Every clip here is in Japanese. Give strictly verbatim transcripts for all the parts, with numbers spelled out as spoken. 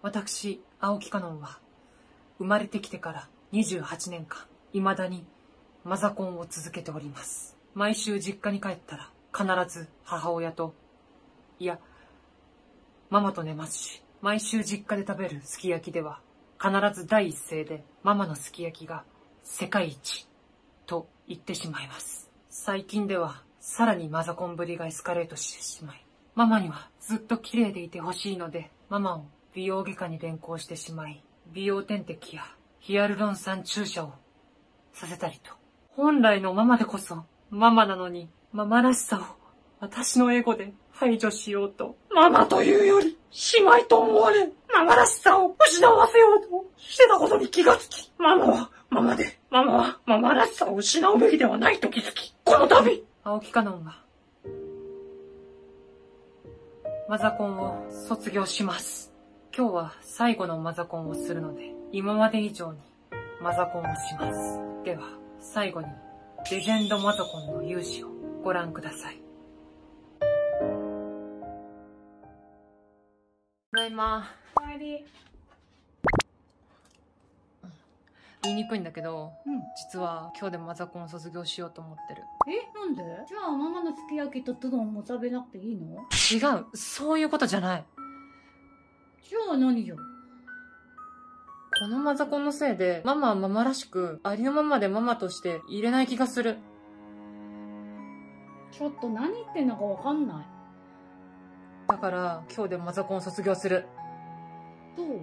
私、青木かのんは、生まれてきてからにじゅうはちねんかん、未だにマザコンを続けております。毎週実家に帰ったら、必ず母親と、いや、ママと寝ますし、毎週実家で食べるすき焼きでは、必ず第一声でママのすき焼きが世界一と言ってしまいます。最近ではさらにマザコンぶりがエスカレートしてしまい、ママにはずっと綺麗でいてほしいので、ママを美容外科に連行してしまい、美容点滴やヒアルロン酸注射をさせたりと。本来のママでこそママなのに、ママらしさを私のエゴで排除しようと、ママというより姉妹と思われ、ママらしさを失わせようとしてたことに気がつき、ママはママで、ママはママらしさを失うべきではないと気づき、この度、青木かのんがマザコンを卒業します。今日は最後のマザコンをするので、今まで以上にマザコンをします。では、最後にレジェンドマザコンの勇姿をご覧ください。ただいま。 おかえり。 言いにくいんだけど、 うん。 実は今日でマザコンを卒業しようと思ってる。 え、なんで？じゃあママのすき焼きとトドンも食べなくていいの？ 違う、そういうことじゃない。 じゃあ何よ？ このマザコンのせいで、ママはママらしく、ありのままでママとしていれない気がする。 ちょっと何言ってんのかわかんない。 だから、今日でマザコンを卒業する。 どう？うん、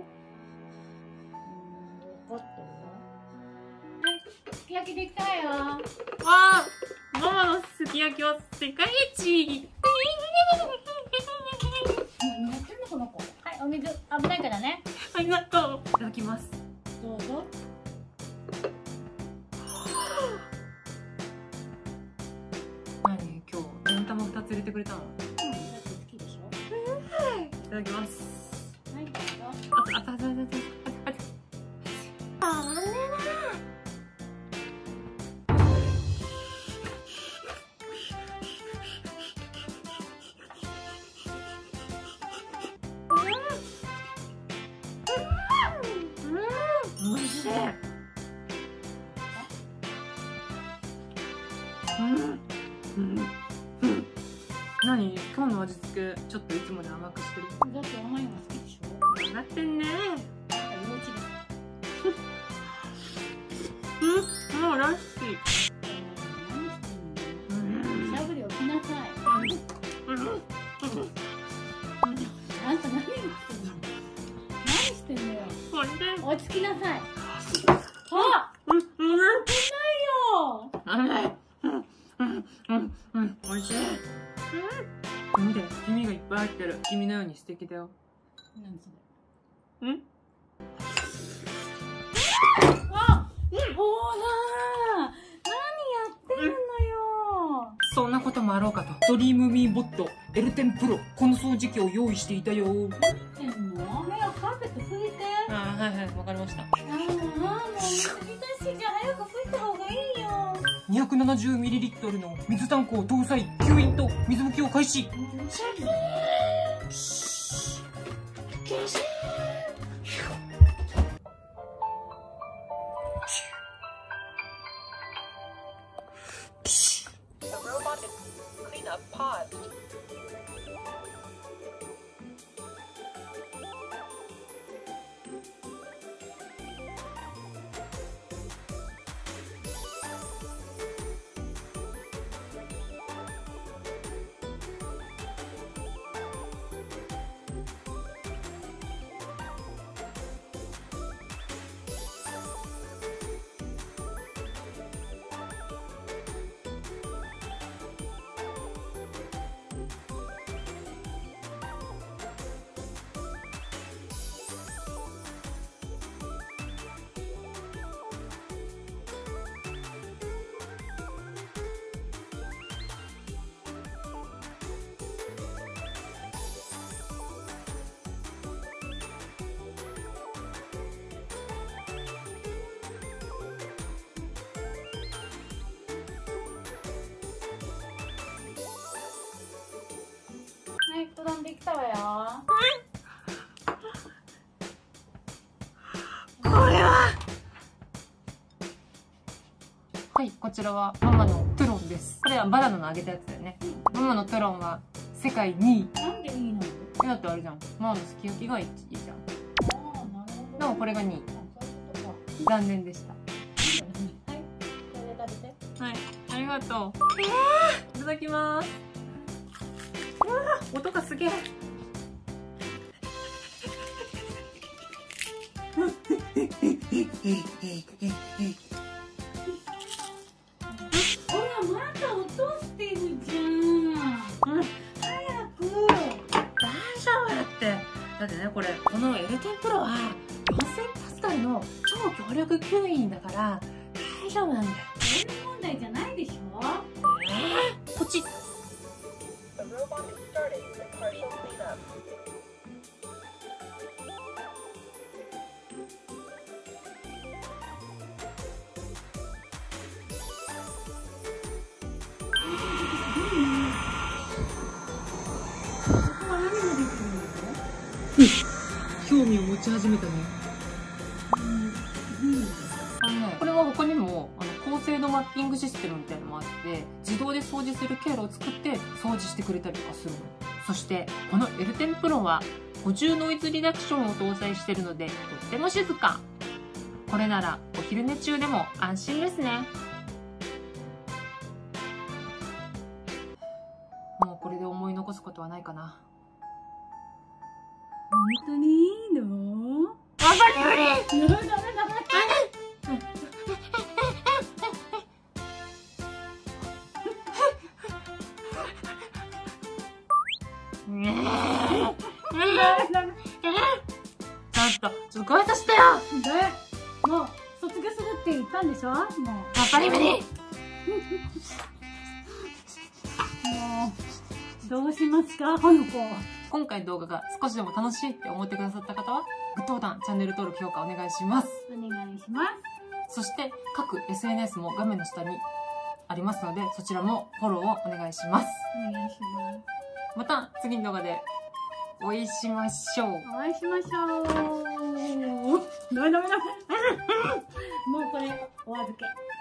分かったわ。はい、すき焼きできたよ。 わあ、ママのすき焼きは世界一。 何やってんのこの子。はい、お水危ないからね。 ありがとう。いただきます。 どうぞ。 何今日、温玉二つ入れてくれたの？ うん、だって好きでしょ。 いただきます。 はい、どうぞ。 あたあたあたあたあた。あんねおいしい。うんうんうん。何今日の味付けちょっといつもより甘くしてる？ だって甘いの好きでしょ。 分かってんね。 なんか幼稚うん、もうラッキー。 です。何してんの？ うんしゃぶり起きなさい。 うんうん。 あんた何してんの？何してんのよ。 ほんで落ち着きなさい。あ、 うんうんないよ。 甘い。うんうんうんうん。おいしい。うん。見て、黄身がいっぱい入ってる。君のように素敵だよ。 何そうん？ れ。あ、ほら、何やってるのよ。 そんなこともあろうかと、ドリームミーボット エルテン プロ、この掃除機を用意していたよ。 何してんの？早くカーペット拭いて。 ああ、はいはい、わかりました。 ああ、もう水浸しじゃ早く拭いた方がいいよ。 にひゃくななじゅうミリリットル の水タンクを搭載、吸引と水拭きを開始。 シャキーン。シャキーン。 The robot is clean up pod. はい、うどんできたわよ。 こちらはママのトゥロンです。これはバナナの揚げたやつだよね。ママのトゥロンは世界にい。 なんでいいの？ だってあれじゃん。ママのすき焼きがいちいじゃん。 ああ、なるほど。 でもこれがにい。残念でした。 はい、これで食べて。 はい、ありがとう。いただきます。うわー、音がすげえ。 ほら、まだ落としてるじゃん。うん、早く。 大丈夫だって。だってね、これこのエルテンプロはよんせんパスカルの超強力吸引だから大丈夫なんだよ。 そんな問題じゃないでしょ。 えー、こっち。興味を持ち始めたね。あのね、これは他にもあの高精度マッピングシステムみたいなのもあって自動で掃除する経路を作って掃除してくれたりとかするの。そしてこのエルテンプロは補充ノイズリダクションを搭載しているのでとっても静か。これならお昼寝中でも安心ですね。もうこれで思い残すことはないかな。 本当にいいの？ わかり無理。 ダメダメダメ。 ちょっと、ちょっとご挨拶してよ。 で、もう卒業するって言ったんでしょ？もう。 わかり無理。 もうどうしますか、この子。 今回の動画が少しでも楽しいって思ってくださった方はグッドボタン、チャンネル登録、評価お願いします。 お願いします。 そして各 エスエヌエス も画面の下にありますのでそちらもフォローをお願いします。 お願いします。 また次の動画でお会いしましょう。 お会いしましょう。ダメダメダメ。もうこれお預け。